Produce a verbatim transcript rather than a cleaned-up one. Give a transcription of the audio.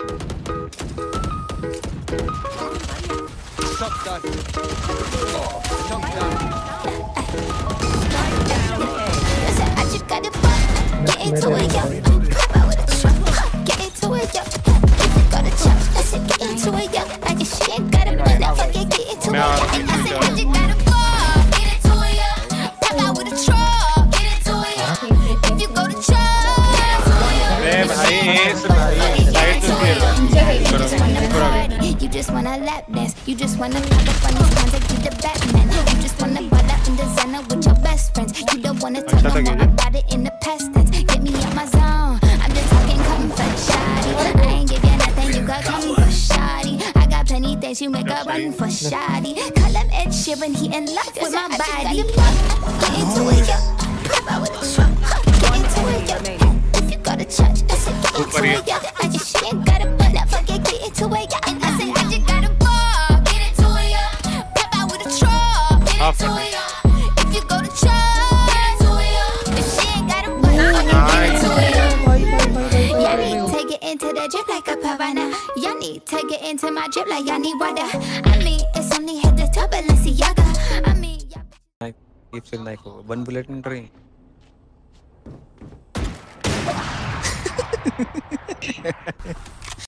Shot done. Shot done. I just gotta get into it, yo. Pop out with a truck, get into it, yo. If you go to church, I said get into it, yo. Like if she ain't got a man, I fucking get into it, yo. I said I just gotta fall, get into it, yo. Pop out with a truck, get into it, yo. If you go to church, you just wanna lap dance, you just wanna pop up on these cons like you the Batman. You just wanna ball out in designer with your best friends. You don't wanna talk no more about it in the past tense. Get me out my zone, I'm just talking comfort, shawty. I ain't give you nothing, you got comfort, shawty. I got plenty things, you make a run for shawty. Call him Ed Sheeran, he in love with my body. Get into it, yo. Pop out with a truck, get into it, yo. If you go to church, I said get into it, yo. Like if she ain't got a butt, I forget get into it, yo. And I said I just gotta ball, get into it, yo. Pop out with a truck, get into it, yo. If you go to church, get into it, yo. If she ain't got a butt, I forget get into it, yo. Y'all need to get into the drip like a piranha. Y'all need to get into my drip like y'all need water. I mean, it's only hit the top, Balenciaga. I mean, I keep saying like one bullet in train.